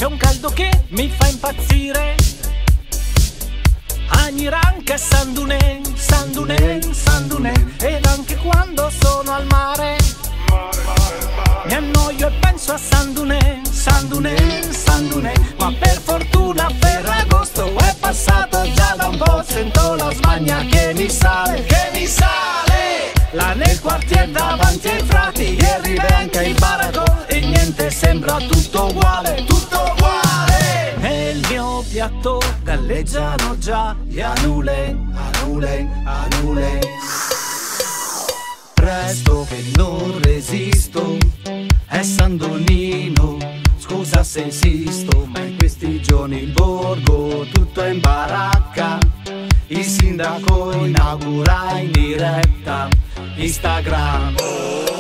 C'è un caldo che mi fa impazzire. Agniranca e Sandunè, Sandunè, Sandunè. Ed anche quando sono al mare mi annoio e penso a Sandunè, Sandunè, Sandunè. Ma per fortuna Ferragosto è passato già da un po'. Sento la smania che mi sale, che mi sale. Là nel quartier davanti ai frati e rivenga il baratro e niente, sembra tutto uguale, tutto uguale. Nel mio piatto galleggiano già gli anule, anule, anule. Presto che non resisto, è Sandonino, scusa se insisto, ma in questi giorni il borgo tutto è in baracca. Il sindaco inaugura in diretta Instagram.